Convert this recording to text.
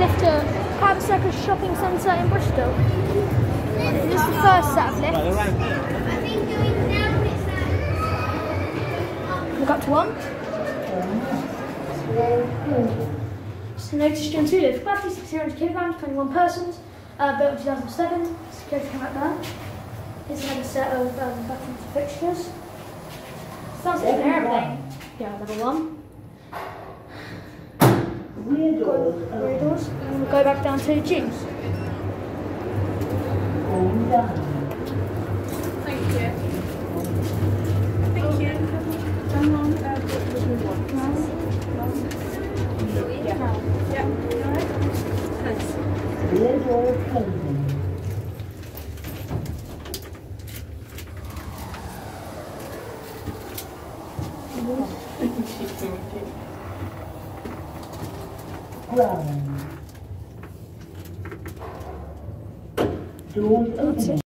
lift to Cabot Circus shopping centre in Bristol. This is the first set of lifts. Look up to one. It's an Otis Gen2 lift. Capacity 600 kilograms, 21 persons. Built in 2007. Security came out there. Here's another set of buttons and fixtures. Sounds like an airplane. Yeah, level 1. Rear doors. And we'll go back down to G's. Thank you. Thank you. Yeah. Alright. Thanks. Rear door closing. Ground. Doors open.